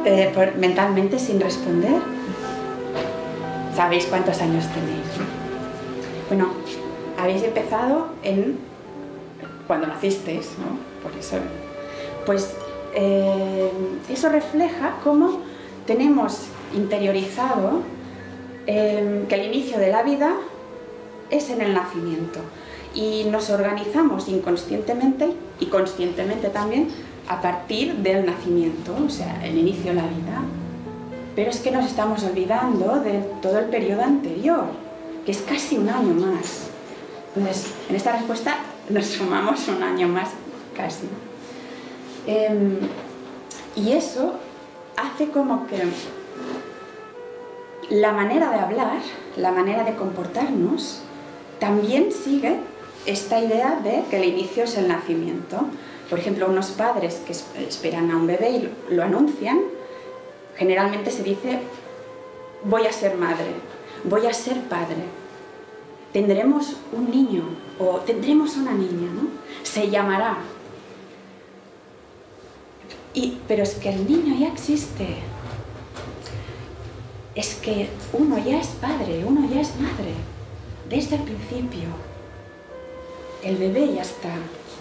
mentalmente sin responder. ¿Sabéis cuántos años tenéis? Bueno, habéis empezado cuando nacisteis, ¿no? Por eso. Pues eso refleja cómo tenemos interiorizado que el inicio de la vida es en el nacimiento. Y nos organizamos inconscientemente y conscientemente también a partir del nacimiento, o sea, el inicio de la vida. Pero es que nos estamos olvidando de todo el periodo anterior, que es casi un año más. Entonces, en esta respuesta nos sumamos un año más, casi. Y eso hace como que la manera de hablar, la manera de comportarnos, también sigue esta idea de que el inicio es el nacimiento. Por ejemplo, unos padres que esperan a un bebé y lo anuncian, generalmente se dice: voy a ser madre, voy a ser padre, tendremos un niño o tendremos una niña, ¿no? Se llamará. Pero es que el niño ya existe. Es que uno ya es padre, uno ya es madre, desde el principio. El bebé ya está.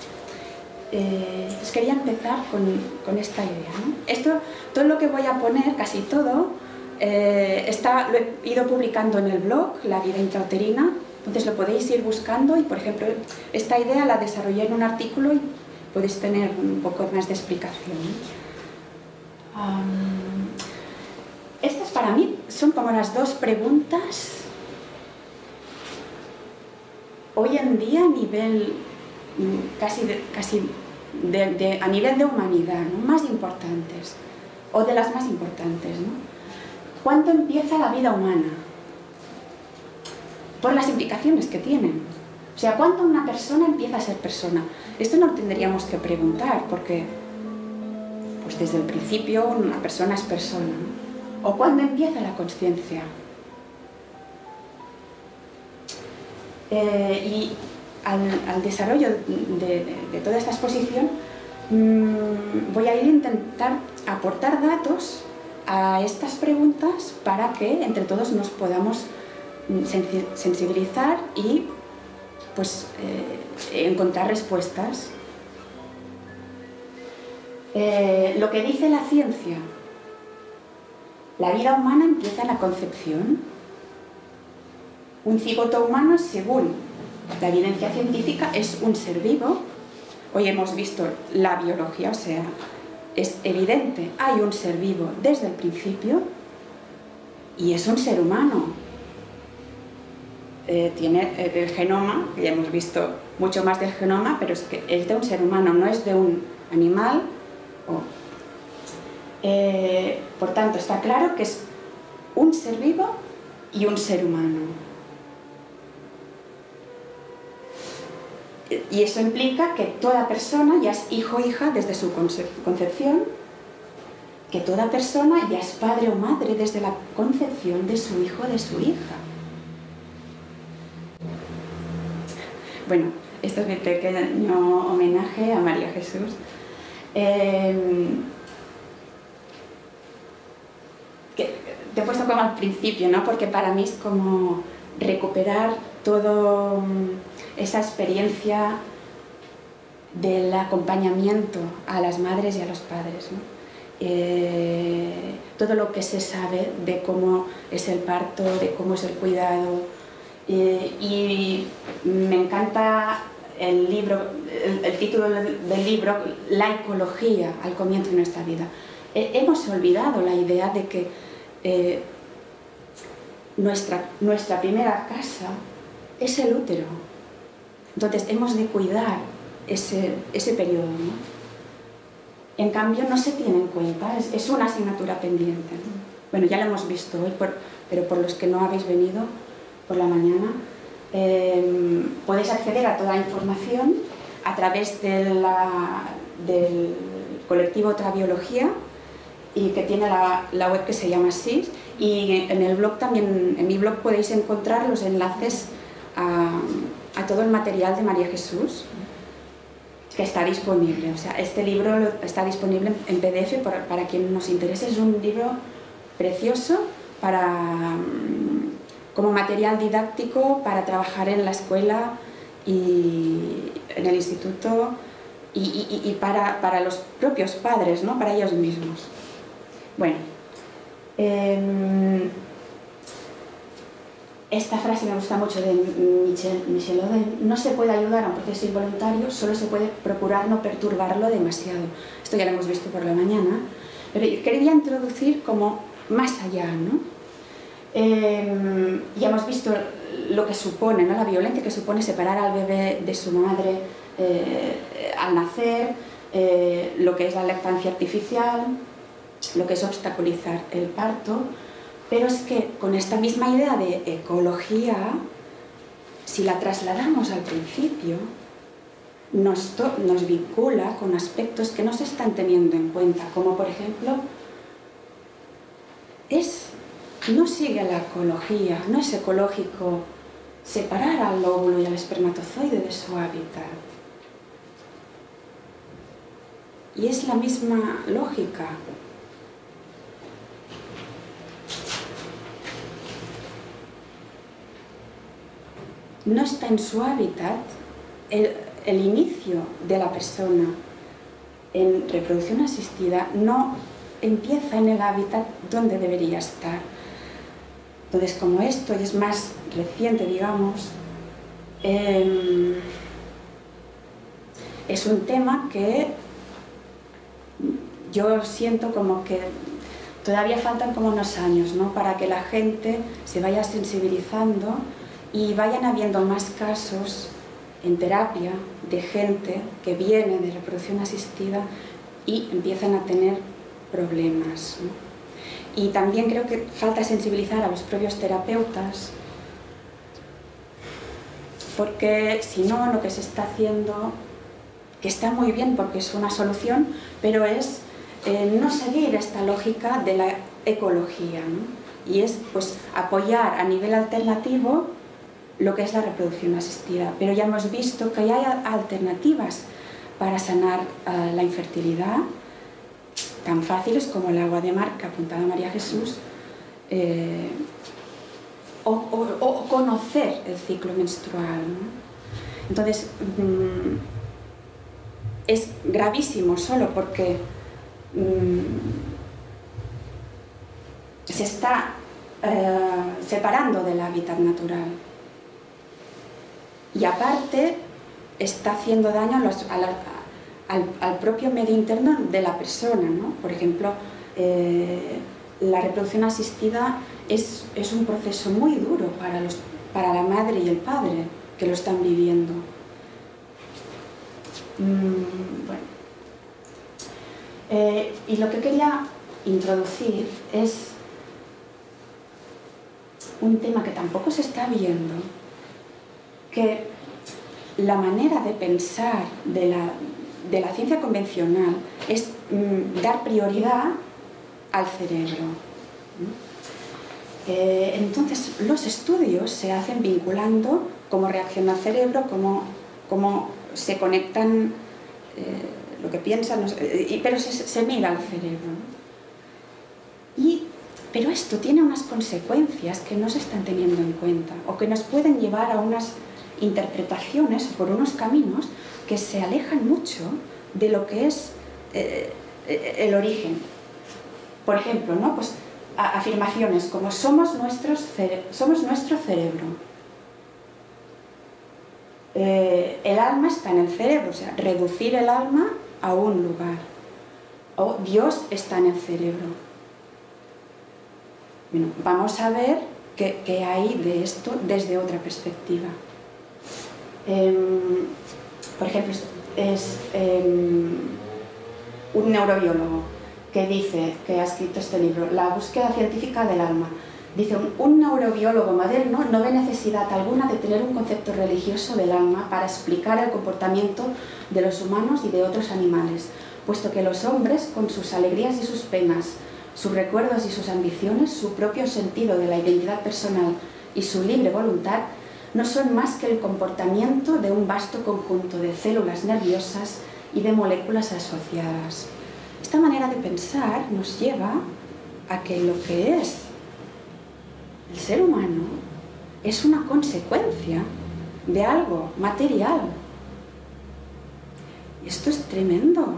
Pues quería empezar con esta idea, ¿no? Todo lo que voy a poner, casi todo, lo he ido publicando en el blog, La vida intrauterina, entonces lo podéis ir buscando y, por ejemplo, esta idea la desarrollé en un artículo y podéis tener un poco más de explicación. Estas para mí son como las dos preguntas hoy en día a nivel a nivel de humanidad, ¿no? Más importantes, o de las más importantes, ¿no? ¿Cuándo empieza la vida humana? Por las implicaciones que tienen. O sea, ¿cuándo una persona empieza a ser persona? Esto no tendríamos que preguntar, porque pues desde el principio una persona es persona, ¿no? ¿O cuándo empieza la conciencia? Y al desarrollo de toda esta exposición voy a ir a intentar aportar datos a estas preguntas para que entre todos nos podamos sensibilizar y pues encontrar respuestas. Lo que dice la ciencia: la vida humana empieza en la concepción. Un cigoto humano, según la evidencia científica, es un ser vivo. Hoy hemos visto la biología, o sea, es evidente, hay un ser vivo desde el principio y es un ser humano. Tiene el genoma, que ya hemos visto mucho más del genoma, pero es que es de un ser humano, no es de un animal. Por tanto, está claro que es un ser vivo y un ser humano. Y eso implica que toda persona ya es hijo o hija desde su concepción, que toda persona ya es padre o madre desde la concepción de su hijo o de su hija. Bueno, esto es mi pequeño homenaje a María Jesús. Que te he puesto como al principio, ¿no? Porque para mí es como recuperar toda esa experiencia del acompañamiento a las madres y a los padres, ¿no? Todo lo que se sabe de cómo es el parto, de cómo es el cuidado, y me encanta el título del libro, La ecología al comienzo de nuestra vida. Hemos olvidado la idea de que nuestra primera casa es el útero. Entonces hemos de cuidar ese periodo, ¿no? En cambio no se tiene en cuenta, es una asignatura pendiente, ¿no? Bueno, ya lo hemos visto hoy, pero por los que no habéis venido por la mañana, podéis acceder a toda la información a través del colectivo Otra Biología, y que tiene la web que se llama SIS, y en el blog también, en mi blog podéis encontrar los enlaces a todo el material de María Jesús. que está disponible. O sea, este libro está disponible en PDF para quien nos interese. Es un libro precioso como material didáctico para trabajar en la escuela y en el instituto y para los propios padres, ¿no? Para ellos mismos. Bueno, esta frase me gusta mucho de Michel Oden: no se puede ayudar a un proceso involuntario, solo se puede procurar no perturbarlo demasiado. Esto ya lo hemos visto por la mañana, pero yo quería introducir como más allá, ¿no? Ya hemos visto lo que supone, ¿no? La violencia que supone separar al bebé de su madre al nacer, lo que es la lactancia artificial, lo que es obstaculizar el parto. Pero es que con esta misma idea de ecología, si la trasladamos al principio, nos vincula con aspectos que no se están teniendo en cuenta, como por ejemplo, no sigue la ecología, no es ecológico separar al óvulo y al espermatozoide de su hábitat. Y es la misma lógica. No está en su hábitat. El inicio de la persona en reproducción asistida no empieza en el hábitat donde debería estar. Entonces, como esto es más reciente, digamos, es un tema que yo siento como que todavía faltan como unos años, ¿no? Para que la gente se vaya sensibilizando y vayan habiendo más casos en terapia de gente que viene de reproducción asistida y empiezan a tener problemas, ¿no? Y también creo que falta sensibilizar a los propios terapeutas, porque si no, lo que se está haciendo, que está muy bien porque es una solución, pero es no seguir esta lógica de la ecología, ¿no? Y es pues apoyar a nivel alternativo lo que es la reproducción asistida. Pero ya hemos visto que hay alternativas para sanar la infertilidad, tan fáciles como el agua de mar que apuntaba María Jesús, o conocer el ciclo menstrual, ¿no? Entonces, es gravísimo solo porque se está separando del hábitat natural. Y aparte está haciendo daño al propio medio interno de la persona, ¿no? Por ejemplo, la reproducción asistida es un proceso muy duro para la madre y el padre que lo están viviendo. Bueno. Y lo que quería introducir es un tema que tampoco se está viendo, que la manera de pensar de la ciencia convencional es dar prioridad al cerebro. Entonces los estudios se hacen vinculando cómo reacciona el cerebro, cómo se conectan lo que piensan, pero se mira al cerebro, ¿no? Pero esto tiene unas consecuencias que no se están teniendo en cuenta o que nos pueden llevar a unas interpretaciones por unos caminos que se alejan mucho de lo que es el origen. Por ejemplo, ¿no? Pues, afirmaciones como somos nuestro cerebro, el alma está en el cerebro, o sea, reducir el alma a un lugar, o Dios está en el cerebro. Bueno, vamos a ver qué hay de esto desde otra perspectiva. Por ejemplo, es un neurobiólogo que ha escrito este libro, La búsqueda científica del alma. Dice, un neurobiólogo moderno no ve necesidad alguna de tener un concepto religioso del alma para explicar el comportamiento de los humanos y de otros animales, puesto que los hombres, con sus alegrías y sus penas, sus recuerdos y sus ambiciones, su propio sentido de la identidad personal y su libre voluntad, no son más que el comportamiento de un vasto conjunto de células nerviosas y de moléculas asociadas. Esta manera de pensar nos lleva a que lo que es el ser humano es una consecuencia de algo material. Y esto es tremendo.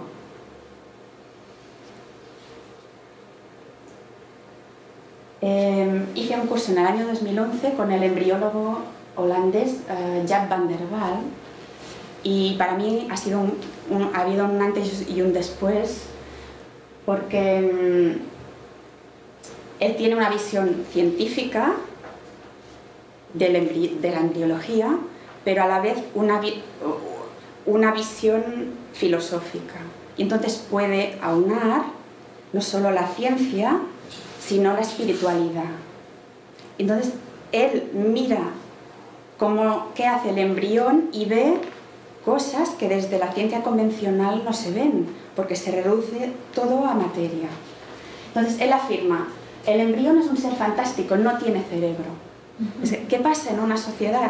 Hice un curso en el año 2011 con el embriólogo holandés Jaap van der Wal, y para mí ha habido un antes y un después, porque él tiene una visión científica de la embriología, pero a la vez una visión filosófica. Y entonces puede aunar no solo la ciencia, sino la espiritualidad. Entonces él mira qué hace el embrión y ve cosas que desde la ciencia convencional no se ven, porque se reduce todo a materia. Entonces él afirma: el embrión es un ser fantástico, no tiene cerebro. ¿Qué pasa en una sociedad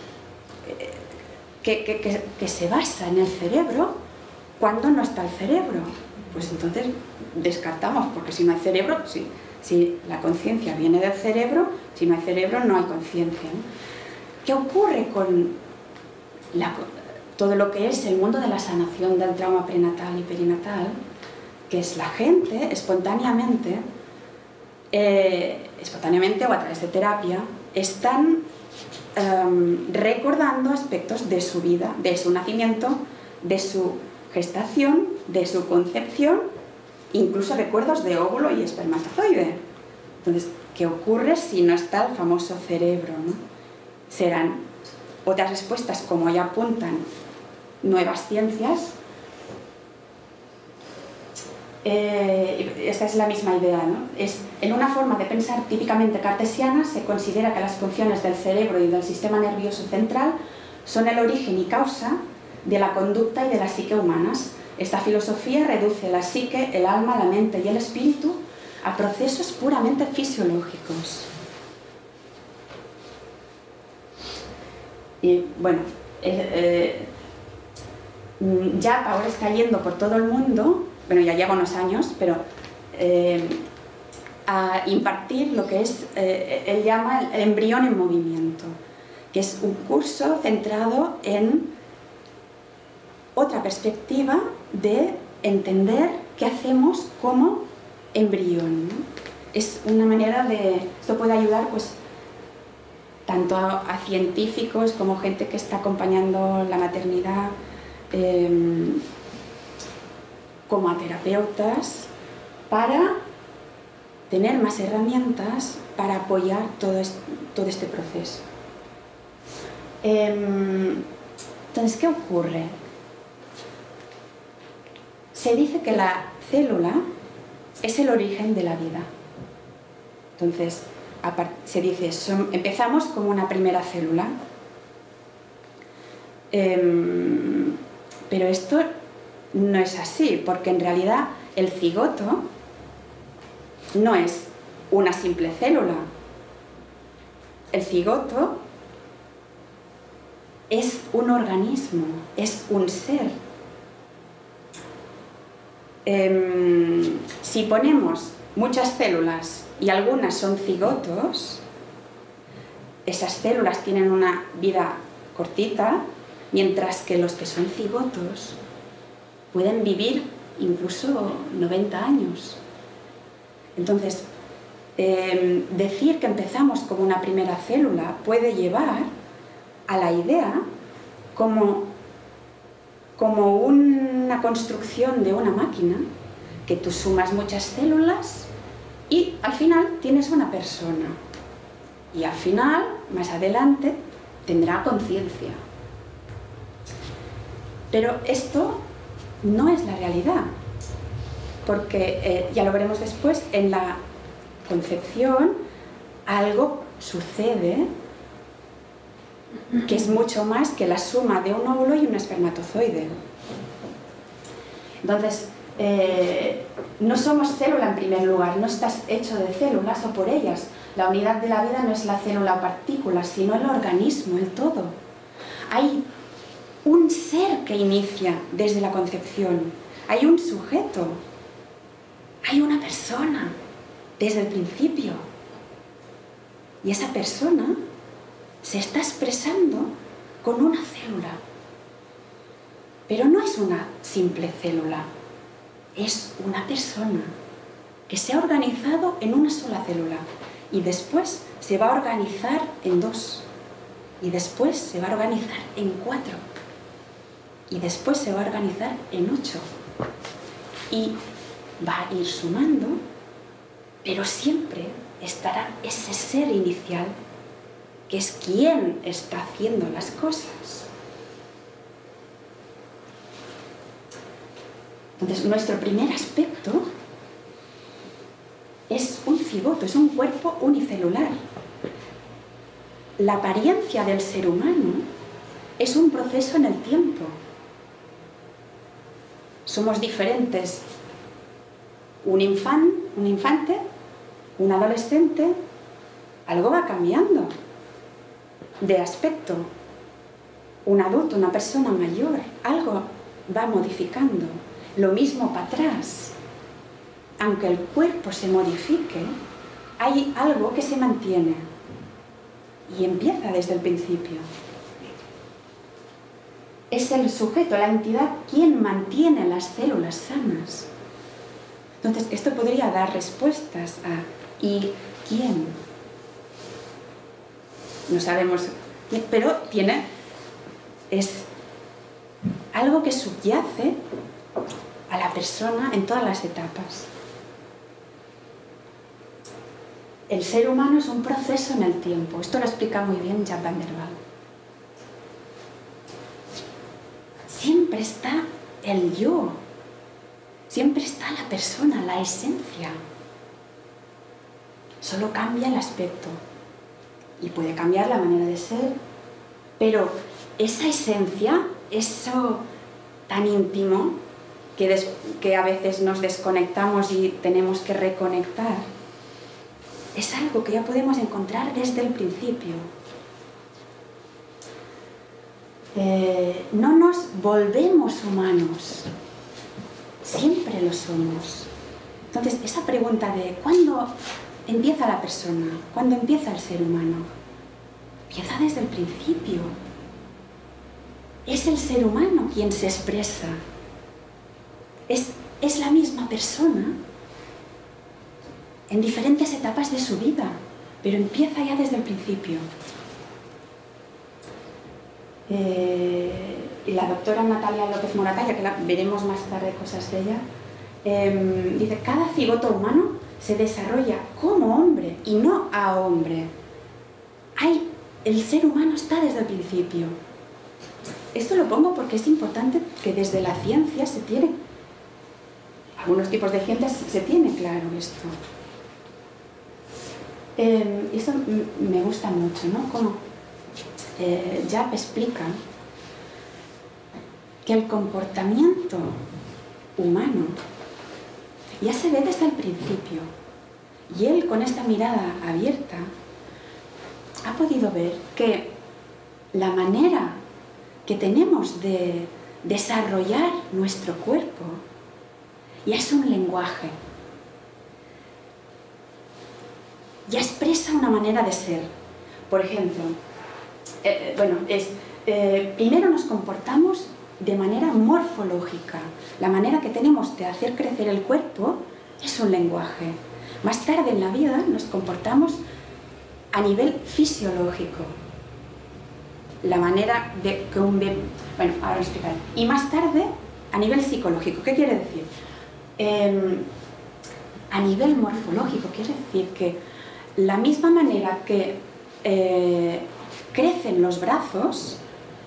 que se basa en el cerebro cuando no está el cerebro? Pues entonces descartamos, porque si no hay cerebro, si la conciencia viene del cerebro, si no hay cerebro no hay conciencia, ¿no? ¿Qué ocurre con todo lo que es el mundo de la sanación del trauma prenatal y perinatal? Que es la gente espontáneamente o a través de terapia, están recordando aspectos de su vida, de su nacimiento, de su gestación, de su concepción, incluso recuerdos de óvulo y espermatozoide. Entonces, ¿qué ocurre si no está el famoso cerebro, ¿no? Serán otras respuestas, como ya apuntan nuevas ciencias. Esta es la misma idea, ¿no? En una forma de pensar típicamente cartesiana se considera que las funciones del cerebro y del sistema nervioso central son el origen y causa de la conducta y de la psique humanas. Esta filosofía reduce la psique, el alma, la mente y el espíritu a procesos puramente fisiológicos. Y bueno, Jaap ahora está yendo por todo el mundo, bueno, ya lleva unos años, pero a impartir lo que es, él llama el embrión en movimiento, que es un curso centrado en otra perspectiva de entender qué hacemos como embrión, ¿no? Es una manera de... Esto puede ayudar, pues, tanto a científicos como gente que está acompañando la maternidad, como a terapeutas, para tener más herramientas para apoyar todo este proceso. Entonces, ¿qué ocurre? Se dice que la célula es el origen de la vida. Entonces, se dice, empezamos como una primera célula, pero esto no es así, porque en realidad el cigoto no es una simple célula. El cigoto es un organismo, es un ser. Si ponemos muchas células y algunas son cigotos, esas células tienen una vida cortita, mientras que los que son cigotos pueden vivir incluso 90 años. Entonces, decir que empezamos como una primera célula puede llevar a la idea como una construcción de una máquina, que tú sumas muchas células y al final tienes una persona. Y al final, más adelante, tendrá conciencia. Pero esto no es la realidad, porque ya lo veremos después, en la concepción algo sucede que es mucho más que la suma de un óvulo y un espermatozoide. Entonces, no somos célula en primer lugar, no estás hecho de células o por ellas, La unidad de la vida no es la célula o partícula, sino el organismo, el todo. Hay un ser que inicia desde la concepción, hay un sujeto, hay una persona desde el principio. Y esa persona se está expresando con una célula. Pero no es una simple célula, es una persona que se ha organizado en una sola célula y después se va a organizar en 2 y después se va a organizar en 4 y después se va a organizar en 8 y va a ir sumando, pero siempre estará ese ser inicial que es quien está haciendo las cosas. Entonces, nuestro primer aspecto es un cigoto, es un cuerpo unicelular. La apariencia del ser humano es un proceso en el tiempo. Somos diferentes. Un infante, un adolescente, algo va cambiando de aspecto. Un adulto, una persona mayor, algo va modificando. Lo mismo para atrás. Aunque el cuerpo se modifique, hay algo que se mantiene y empieza desde el principio. Es el sujeto, la entidad, quien mantiene las células sanas. Entonces, esto podría dar respuestas a ¿y quién? No sabemos, pero es algo que subyace a la persona en todas las etapas. El ser humano es un proceso en el tiempo. Esto lo explica muy bien Jaap van der Wal. Siempre está el yo. Siempre está la persona, la esencia. Solo cambia el aspecto. Y puede cambiar la manera de ser. Pero esa esencia, eso tan íntimo, que a veces nos desconectamos y tenemos que reconectar, es algo que ya podemos encontrar desde el principio. No nos volvemos humanos, siempre lo somos. Entonces, esa pregunta de ¿cuándo empieza la persona? ¿Cuándo empieza el ser humano? Empieza desde el principio. Es el ser humano quien se expresa. Es la misma persona en diferentes etapas de su vida, pero empieza ya desde el principio. Y la doctora Natalia López Moratalla, que veremos más tarde cosas de ella, dice: cada cigoto humano se desarrolla como hombre y no a hombre. El ser humano está desde el principio. Esto lo pongo porque es importante que desde la ciencia se tiene, algunos tipos de ciencias se tiene claro esto. Esto me gusta mucho, ¿no? Como Jaap explica que el comportamiento humano ya se ve desde el principio, y él, con esta mirada abierta, ha podido ver que la manera que tenemos de desarrollar nuestro cuerpo ya es un lenguaje, ya expresa una manera de ser. Por ejemplo, primero nos comportamos de manera morfológica. La manera que tenemos de hacer crecer el cuerpo es un lenguaje. Más tarde en la vida nos comportamos a nivel fisiológico. La manera de que un bebé... Bueno, ahora lo explicaré. Y más tarde a nivel psicológico. ¿Qué quiere decir? A nivel morfológico quiere decir que la misma manera que crecen los brazos,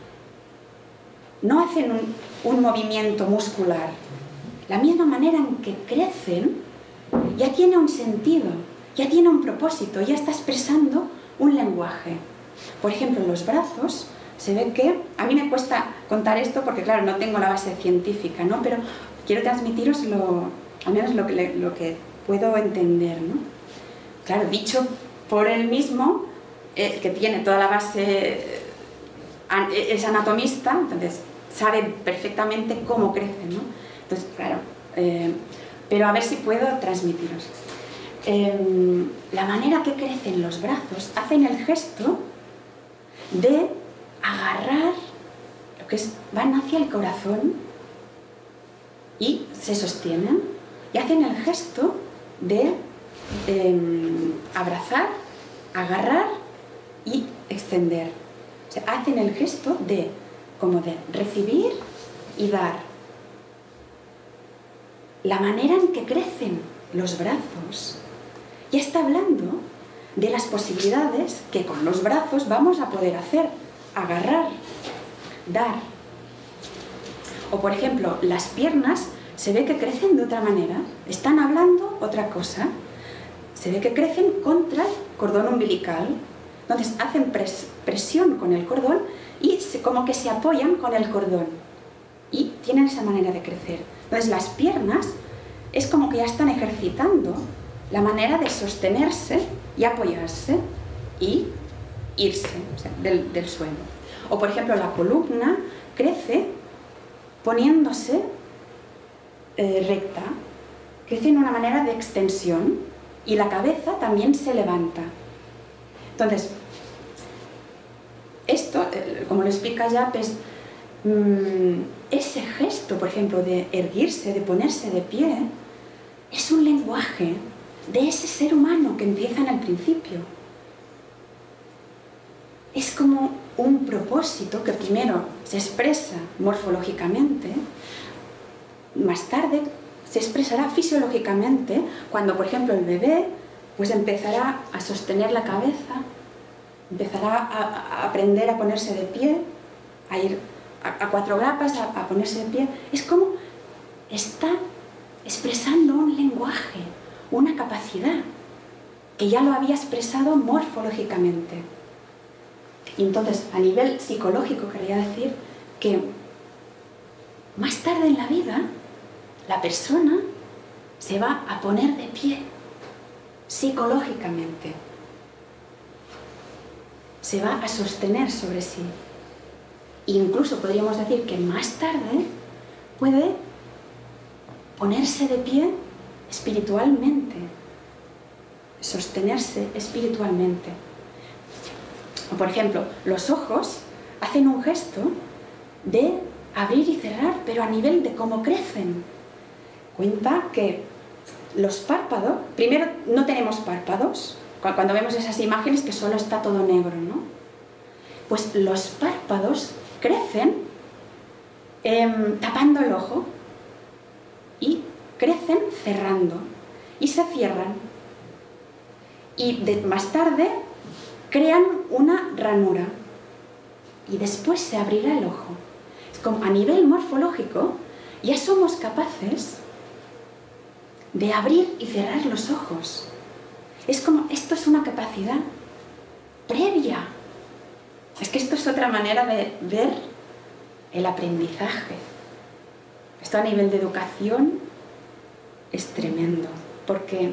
no hacen un movimiento muscular. La misma manera en que crecen ya tiene un sentido, ya tiene un propósito, ya está expresando un lenguaje. Por ejemplo, en los brazos se ve que... A mí me cuesta contar esto porque, claro, no tengo la base científica, ¿no? Pero quiero transmitiros al menos lo que puedo entender, ¿no? Claro, dicho por él mismo, que tiene toda la base, es anatomista, entonces sabe perfectamente cómo crece, ¿no? Entonces, claro, pero a ver si puedo transmitiros. La manera que crecen los brazos, hacen el gesto de agarrar, lo que es, van hacia el corazón y se sostienen, y hacen el gesto de abrazar, agarrar y extender. O sea, hacen el gesto de, como de recibir y dar. La manera en que crecen los brazos ya está hablando de las posibilidades que con los brazos vamos a poder hacer, agarrar, dar. O por ejemplo, las piernas se ve que crecen de otra manera, están hablando otra cosa, se ve que crecen contra el cordón umbilical, entonces hacen presión con el cordón y como que se apoyan con el cordón y tienen esa manera de crecer. Entonces las piernas es como que ya están ejercitando la manera de sostenerse y apoyarse y irse, o sea, del suelo. O por ejemplo la columna crece poniéndose recta, crece en una manera de extensión y la cabeza también se levanta. Entonces, esto, como lo explica Japes, ese gesto, por ejemplo, de erguirse, de ponerse de pie, es un lenguaje de ese ser humano que empieza en el principio. Es como un propósito que primero se expresa morfológicamente, más tarde se expresará fisiológicamente cuando, por ejemplo, el bebé pues empezará a sostener la cabeza, empezará a aprender a ponerse de pie, a ir a 4 grapas, a ponerse de pie. Es como está expresando un lenguaje, una capacidad que ya lo había expresado morfológicamente. Y entonces, a nivel psicológico, quería decir que más tarde en la vida, la persona se va a poner de pie psicológicamente. Se va a sostener sobre sí. Incluso podríamos decir que más tarde puede ponerse de pie espiritualmente, sostenerse espiritualmente. O por ejemplo, los ojos hacen un gesto de abrir y cerrar, pero a nivel de cómo crecen. Cuenta que los párpados, primero no tenemos párpados, cuando vemos esas imágenes que solo está todo negro, ¿no? Pues los párpados crecen tapando el ojo y crecen cerrando y se cierran. Y más tarde crean una ranura y después se abrirá el ojo. Es como a nivel morfológico ya somos capaces de abrir y cerrar los ojos. Es como, esto es una capacidad previa. Es que esto es otra manera de ver el aprendizaje. Esto a nivel de educación es tremendo, porque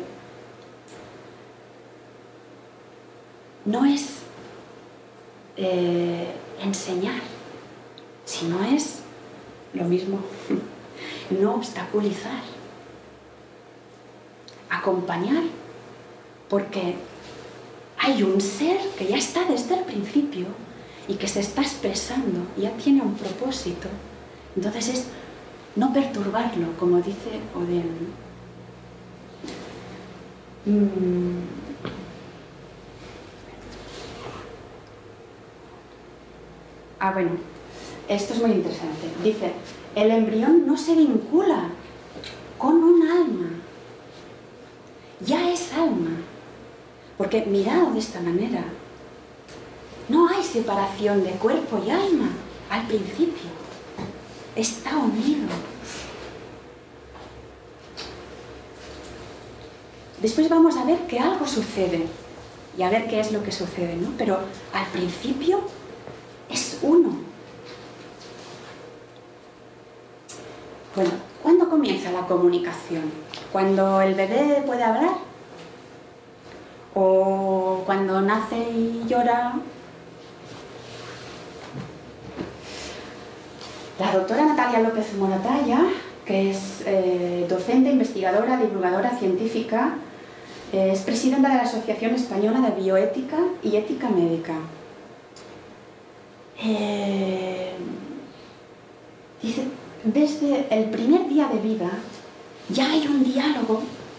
no es enseñar, sino es lo mismo, no obstaculizar, acompañar, porque hay un ser que ya está desde el principio y que se está expresando, ya tiene un propósito. Entonces es no perturbarlo, como dice Oden. Bueno, esto es muy interesante. Dice, el embrión no se vincula con un alma, ya es alma. Porque mirado de esta manera, no hay separación de cuerpo y alma al principio. Está unido. Después vamos a ver que algo sucede y a ver qué es lo que sucede, ¿no? Pero al principio es uno. Bueno, ¿cuándo comienza la comunicación? ¿Cuando el bebé puede hablar? o cuando nace y llora. La doctora Natalia López Moratalla, que es docente, investigadora, divulgadora científica, es presidenta de la Asociación Española de Bioética y Ética Médica. Dice, desde el primer día de vida ya hay un diálogo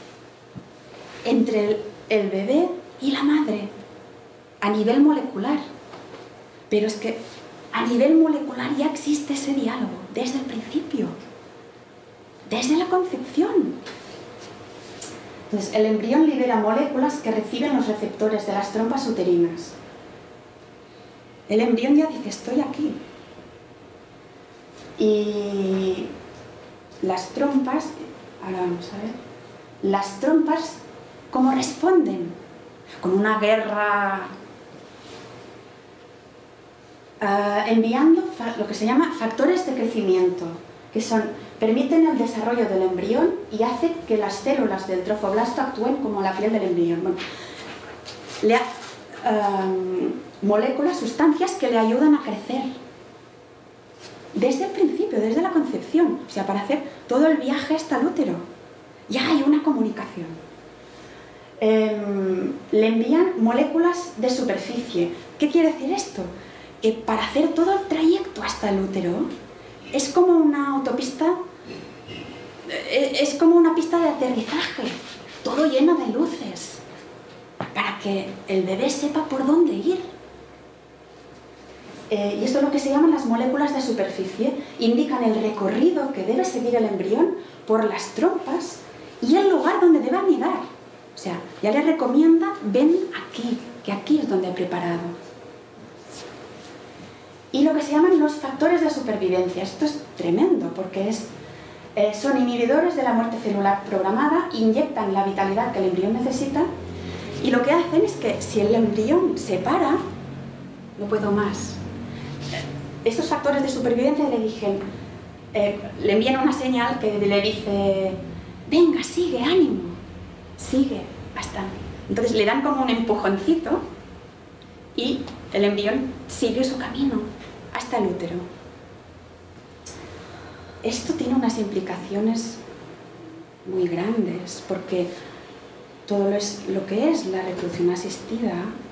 entre el bebé y la madre a nivel molecular. Pero es que a nivel molecular ya existe ese diálogo desde el principio, desde la concepción. Entonces, el embrión libera moléculas que reciben los receptores de las trompas uterinas. El embrión ya dice, estoy aquí. Y las trompas, ahora vamos a ver, las trompas, ¿cómo responden? Con una guerra, enviando lo que se llama factores de crecimiento, que permiten el desarrollo del embrión y hacen que las células del trofoblasto actúen como la piel del embrión. Bueno, moléculas, sustancias que le ayudan a crecer. Desde el principio, desde la concepción, o sea, para hacer todo el viaje hasta el útero, ya hay una comunicación. Le envían moléculas de superficie. ¿Qué quiere decir esto? Que para hacer todo el trayecto hasta el útero es como una autopista, es como una pista de aterrizaje, todo lleno de luces, para que el bebé sepa por dónde ir. Y esto es lo que se llaman las moléculas de superficie, indican el recorrido que debe seguir el embrión por las trompas y el lugar donde debe anidar. O sea, ya le recomienda, ven aquí, que aquí es donde he preparado. Y lo que se llaman los factores de supervivencia. Esto es tremendo, porque son inhibidores de la muerte celular programada, inyectan la vitalidad que el embrión necesita, y lo que hacen es que si el embrión se para, no puedo más. Estos factores de supervivencia le envían una señal que le dice, venga, sigue, ánimo, sigue, bastante. Entonces le dan como un empujoncito y el embrión sigue su camino hasta el útero. Esto tiene unas implicaciones muy grandes, porque todo lo que es la reproducción asistida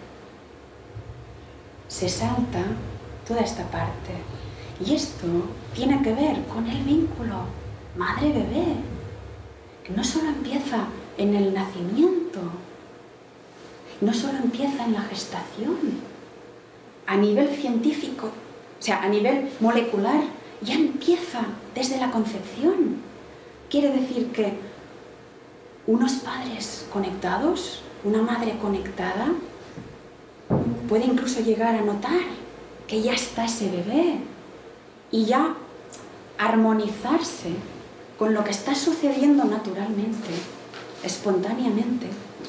se salta toda esta parte. Y esto tiene que ver con el vínculo madre-bebé, que no solo empieza en el nacimiento, no solo empieza en la gestación. A nivel científico, o sea, a nivel molecular, ya empieza desde la concepción. Quiere decir que unos padres conectados, una madre conectada, puede incluso llegar a notar que ya está ese bebé y ya armonizarse con lo que está sucediendo naturalmente, espontáneamente,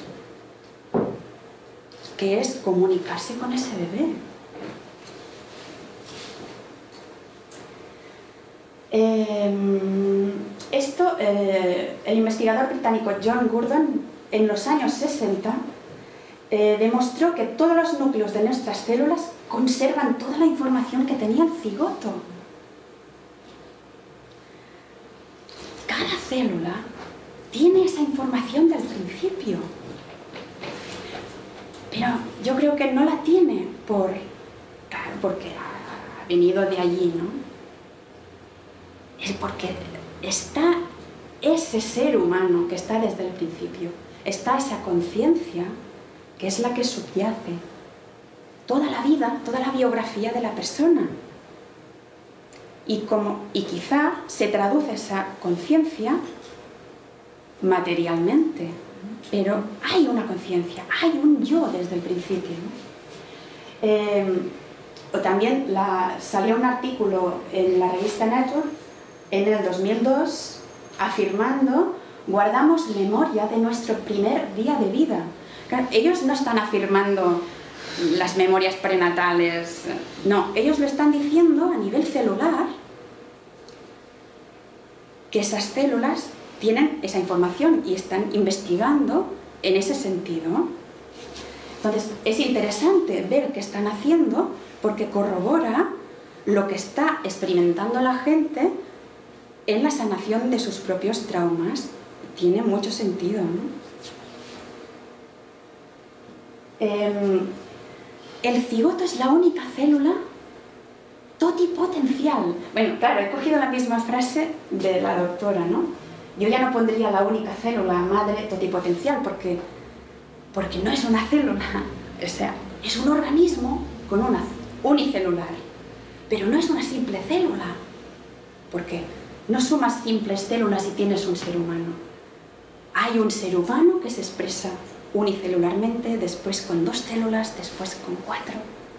que es comunicarse con ese bebé. El investigador británico John Gurdon, en los años 60, demostró que todos los núcleos de nuestras células conservan toda la información que tenía el cigoto. Cada célula tiene esa información del principio, pero yo creo que no la tiene porque ha venido de allí, ¿no? Es porque está ese ser humano que está desde el principio, está esa conciencia que es la que subyace toda la vida, toda la biografía de la persona. Y quizá se traduce esa conciencia materialmente, pero hay una conciencia, hay un yo desde el principio, ¿no? O también salió un artículo en la revista Nature en el 2002 afirmando: guardamos memoria de nuestro primer día de vida. Claro, ellos no están afirmando las memorias prenatales, no, ellos lo están diciendo a nivel celular, que esas células tienen esa información y están investigando en ese sentido. Entonces, es interesante ver qué están haciendo porque corrobora lo que está experimentando la gente en la sanación de sus propios traumas. Tiene mucho sentido, ¿no? El cigoto es la única célula totipotencial. Bueno, claro, he cogido la misma frase de la doctora, ¿no? Yo ya no pondría la única célula madre totipotencial porque no es una célula, o sea, es un organismo con una unicelular, pero no es una simple célula, porque no sumas simples células y tienes un ser humano. Hay un ser humano que se expresa unicelularmente, después con 2 células, después con 4.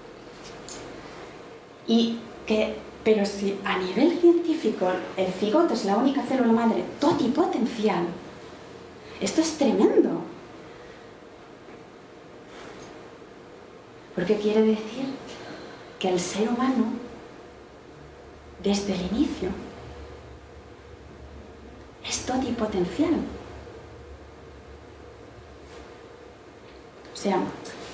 Pero si a nivel científico el cigoto es la única célula madre totipotencial, esto es tremendo. Porque quiere decir que el ser humano, desde el inicio, es totipotencial. O sea,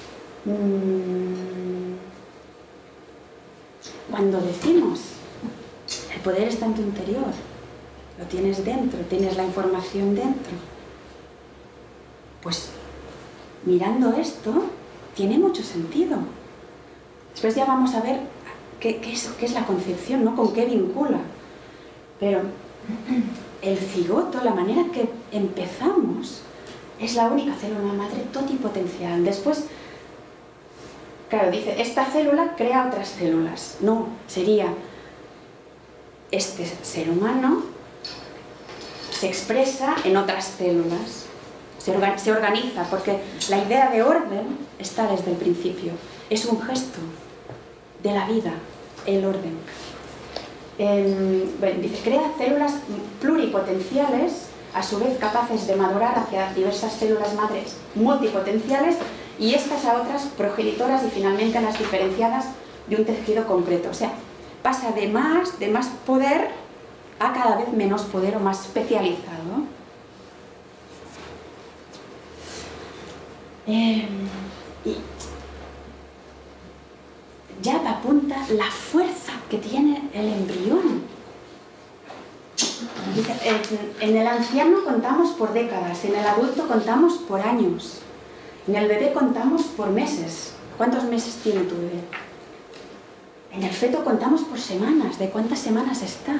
cuando decimos el poder está en tu interior, lo tienes dentro, tienes la información dentro, pues mirando esto tiene mucho sentido. Después ya vamos a ver qué es la concepción, ¿no? Con qué vincula. Pero el cigoto, la manera que empezamos, es la única célula madre totipotencial. Después, claro, dice, esta célula crea otras células. No, sería este ser humano se expresa en otras células, se organiza, porque la idea de orden está desde el principio. Es un gesto de la vida, el orden. Bueno, dice, crea células pluripotenciales, a su vez capaces de madurar hacia diversas células madres multipotenciales y estas a otras progenitoras y finalmente a las diferenciadas de un tejido concreto. O sea, pasa de más poder a cada vez menos poder o más especializado. Y ya apunta la fuerza que tiene el embrión. En el anciano contamos por décadas, en el adulto contamos por años, en el bebé contamos por meses. ¿Cuántos meses tiene tu bebé? En el feto contamos por semanas, ¿de cuántas semanas está?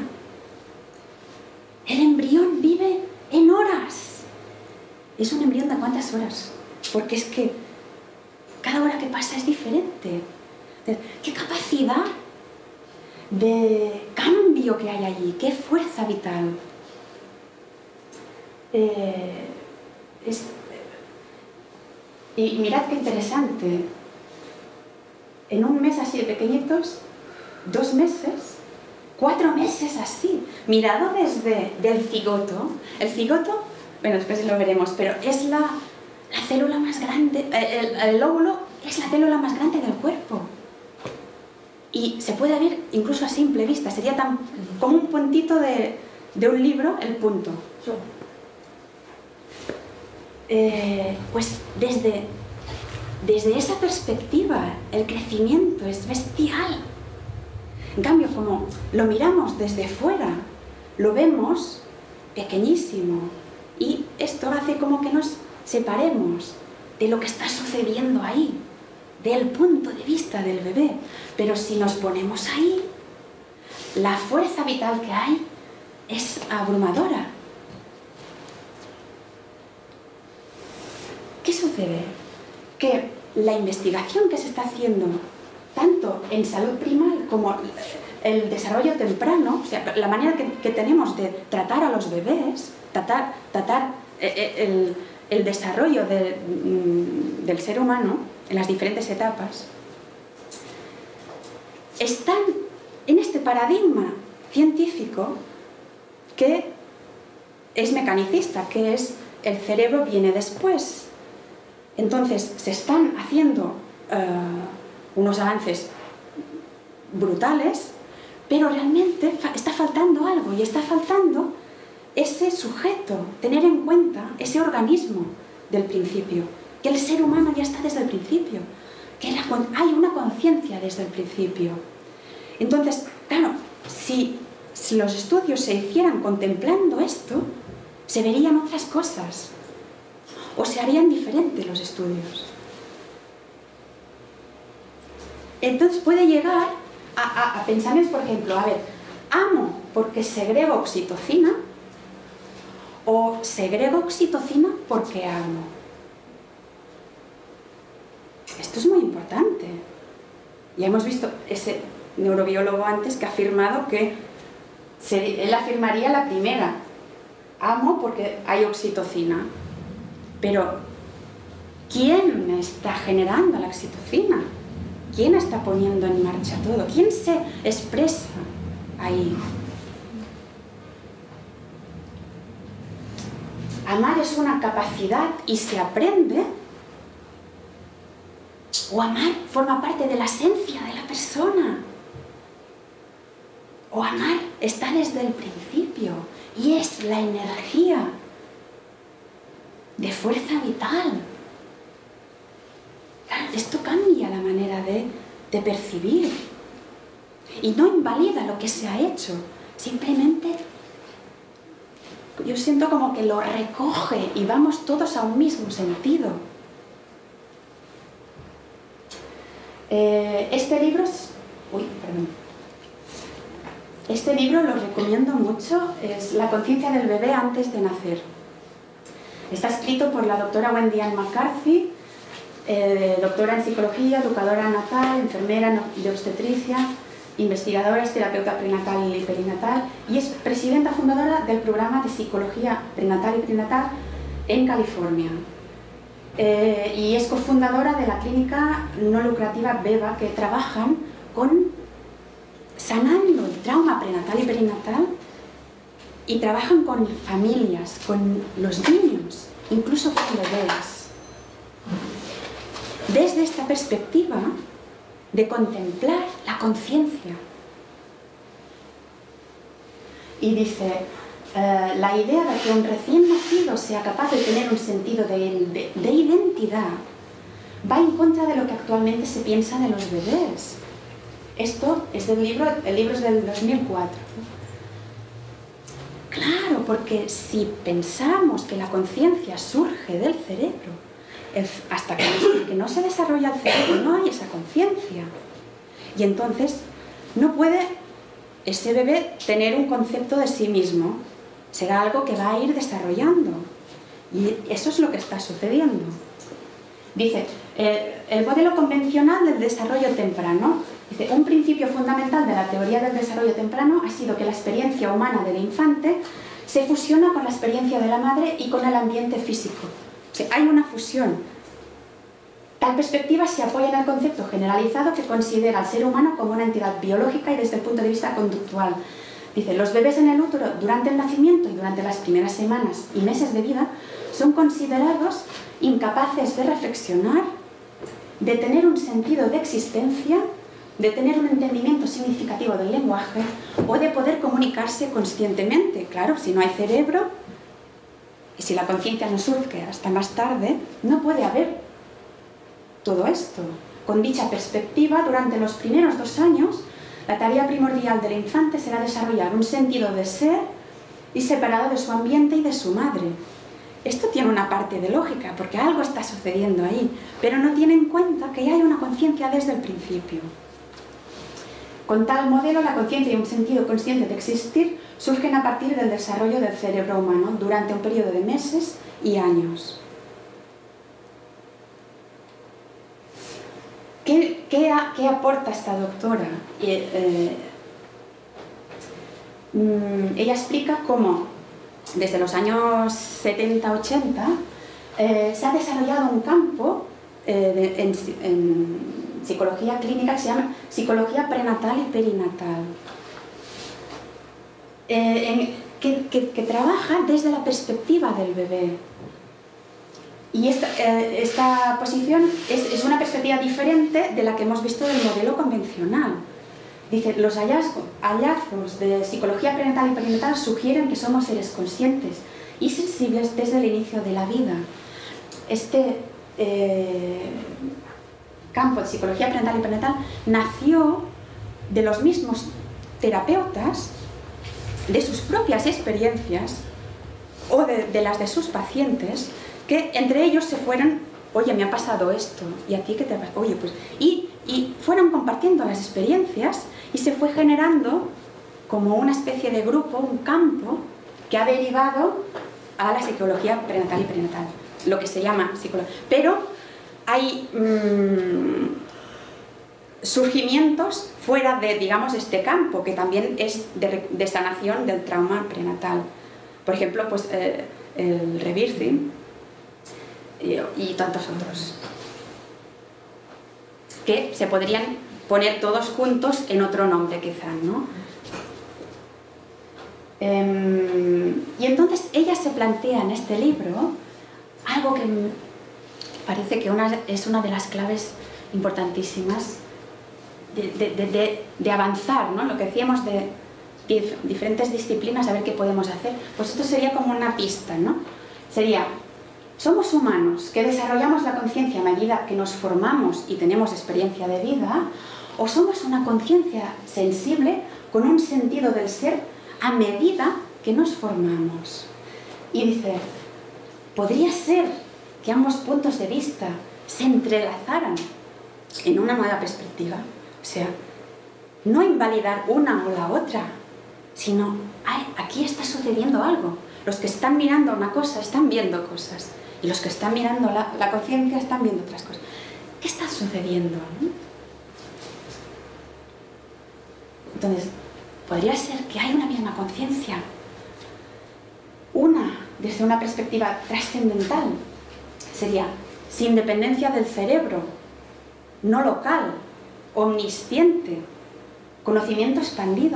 El embrión vive en horas. ¿Es un embrión de cuántas horas? Porque es que cada hora que pasa es diferente. ¿Qué capacidad de cambio que hay allí? ¿Qué fuerza vital? Y mirad qué interesante. En un mes así de pequeñitos, 2 meses, 4 meses así, mirado desde el cigoto. El cigoto, bueno, después lo veremos, pero es la célula más grande, el óvulo es la célula más grande del cuerpo. Y se puede ver incluso a simple vista, sería tan como un puntito de un libro, el punto. Pues desde esa perspectiva el crecimiento es bestial. En cambio, como lo miramos desde fuera, lo vemos pequeñísimo y esto hace como que nos separemos de lo que está sucediendo ahí, del punto de vista del bebé. Pero si nos ponemos ahí, la fuerza vital que hay es abrumadora. ¿Qué sucede? Que la investigación que se está haciendo, tanto en salud primal como el desarrollo temprano, o sea, la manera que tenemos de tratar a los bebés, tratar el desarrollo del ser humano en las diferentes etapas, están en este paradigma científico que es mecanicista, que es el cerebro viene después. Entonces se están haciendo unos avances brutales, pero realmente está faltando algo, y está faltando ese sujeto, tener en cuenta ese organismo del principio. que el ser humano ya está desde el principio, que hay una conciencia desde el principio. Entonces, claro, si los estudios se hicieran contemplando esto, se verían otras cosas, o se harían diferentes los estudios. Entonces puede llegar a pensamientos, por ejemplo, a ver, amo porque segrego oxitocina, o segrego oxitocina porque amo. Esto es muy importante. Ya hemos visto ese neurobiólogo antes que ha afirmado que él afirmaría la primera, amo porque hay oxitocina. Pero, ¿quién está generando la oxitocina? ¿Quién está poniendo en marcha todo? ¿Quién se expresa ahí? Amar es una capacidad y se aprende, o amar forma parte de la esencia de la persona, o amar está desde el principio y es la energía de fuerza vital. Esto cambia la manera de percibir y no invalida lo que se ha hecho, simplemente yo siento como que lo recoge y vamos todos a un mismo sentido. Este libro lo recomiendo mucho, es La conciencia del bebé antes de nacer. Está escrito por la doctora Wendy Ann McCarthy, doctora en psicología, educadora natal, enfermera de obstetricia, investigadora, es terapeuta prenatal y perinatal y es presidenta fundadora del programa de psicología prenatal y perinatal en California. Y es cofundadora de la clínica no lucrativa Beba, que trabajan sanando el trauma prenatal y perinatal, y trabajan con familias, con los niños, incluso con bebés. Desde esta perspectiva de contemplar la conciencia. Y dice, la idea de que un recién nacido sea capaz de tener un sentido de identidad va en contra de lo que actualmente se piensa de los bebés. Esto es el libro es del 2004. Claro, porque si pensamos que la conciencia surge del cerebro, hasta que no se desarrolla el cerebro no hay esa conciencia. Y entonces no puede ese bebé tener un concepto de sí mismo. Será algo que va a ir desarrollando. Y eso es lo que está sucediendo. Dice, el modelo convencional del desarrollo temprano. Dice, un principio fundamental de la teoría del desarrollo temprano ha sido que la experiencia humana del infante se fusiona con la experiencia de la madre y con el ambiente físico. O sea, hay una fusión. Tal perspectiva se apoya en el concepto generalizado que considera al ser humano como una entidad biológica y desde el punto de vista conductual. Dice, los bebés en el útero durante el nacimiento y durante las primeras semanas y meses de vida son considerados incapaces de reflexionar, de tener un sentido de existencia, de tener un entendimiento significativo del lenguaje o de poder comunicarse conscientemente. Claro, si no hay cerebro y si la conciencia no surge hasta más tarde, no puede haber todo esto. Con dicha perspectiva, durante los primeros 2 años, la tarea primordial del infante será desarrollar un sentido de ser y separado de su ambiente y de su madre. Esto tiene una parte de lógica, porque algo está sucediendo ahí, pero no tiene en cuenta que ya hay una conciencia desde el principio. Con tal modelo, la conciencia y un sentido consciente de existir surgen a partir del desarrollo del cerebro humano durante un periodo de meses y años. ¿Qué aporta esta doctora? Ella explica cómo desde los años 70-80 se ha desarrollado un campo en psicología clínica que se llama psicología prenatal y perinatal, que trabaja desde la perspectiva del bebé. Y esta posición es una perspectiva diferente de la que hemos visto del modelo convencional. Dice, los hallazgos de psicología prenatal y perinatal sugieren que somos seres conscientes y sensibles desde el inicio de la vida. Este campo de psicología prenatal y perinatal nació de los mismos terapeutas, de sus propias experiencias o de las de sus pacientes, que entre ellos se fueron, oye, me ha pasado esto, y a ti qué te pasa, oye, pues, y fueron compartiendo las experiencias y se fue generando como una especie de grupo, un campo que ha derivado a la psicología prenatal y perinatal, lo que se llama psicología. Pero hay surgimienos fuera de, digamos, este campo, que también es de sanación del trauma prenatal. Por ejemplo, pues, el rebirthing y tantos otros, que se podrían poner todos juntos en otro nombre, quizás, ¿no? Y entonces ella se plantea en este libro algo que parece que es una de las claves importantísimas de avanzar, ¿no? Lo que decíamos de diferentes disciplinas, a ver qué podemos hacer. Pues esto sería como una pista, ¿no? Sería: somos humanos que desarrollamos la conciencia a medida que nos formamos y tenemos experiencia de vida, o somos una conciencia sensible con un sentido del ser a medida que nos formamos. Y dice, podría ser que ambos puntos de vista se entrelazaran en una nueva perspectiva. O sea, no invalidar una o la otra, sino, ay, aquí está sucediendo algo. Los que están mirando una cosa están viendo cosas, y los que están mirando la conciencia están viendo otras cosas. ¿Qué está sucediendo, no? Entonces, podría ser que hay una misma conciencia, una desde una perspectiva trascendental, sería sin dependencia del cerebro, no local, omnisciente, conocimiento expandido.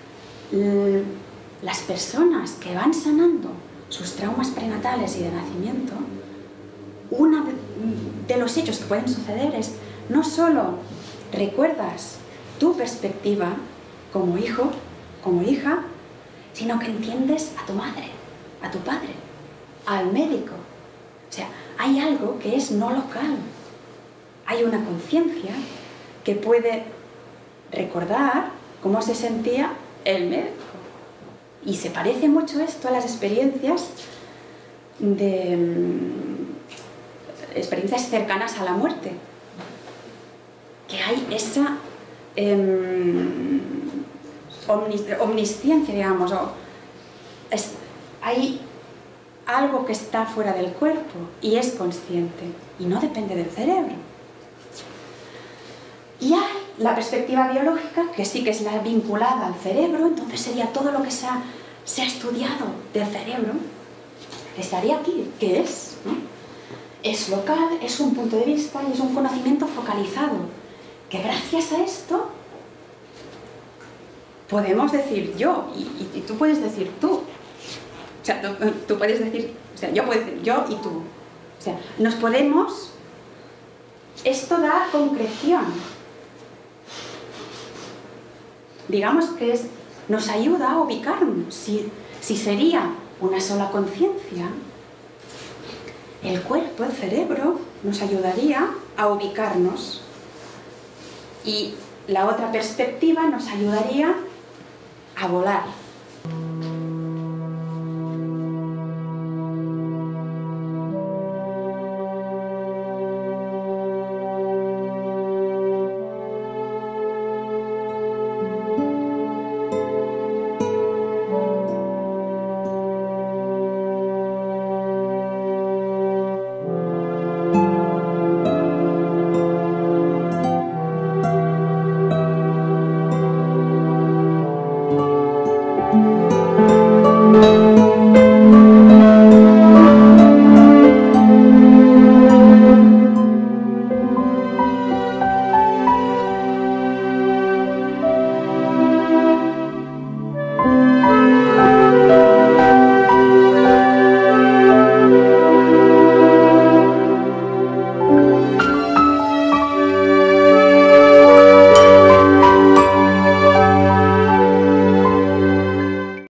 Las personas que van sanando sus traumas prenatales y de nacimiento, uno de los hechos que pueden suceder es no solo recuerdas tu perspectiva como hijo, como hija, sino que entiendes a tu madre, a tu padre, al médico. O sea, hay algo que es no local. Hay una conciencia que puede recordar cómo se sentía el médico. Y se parece mucho esto a las experiencias experiencias cercanas a la muerte. Que hay esa omnisciencia, digamos, hay algo que está fuera del cuerpo y es consciente y no depende del cerebro. Y hay la perspectiva biológica, que sí que es la vinculada al cerebro, entonces sería todo lo que se ha estudiado del cerebro, estaría aquí, ¿qué es? ¿No? Es local, es un punto de vista y es un conocimiento focalizado, que gracias a esto podemos decir yo y tú puedes decir tú. O sea, tú puedes decir, o sea, yo puedo decir yo y tú. O sea, nos podemos... Esto da concreción. Digamos que nos ayuda a ubicarnos. Si sería una sola conciencia, el cuerpo, el cerebro, nos ayudaría a ubicarnos. Y la otra perspectiva nos ayudaría a volar.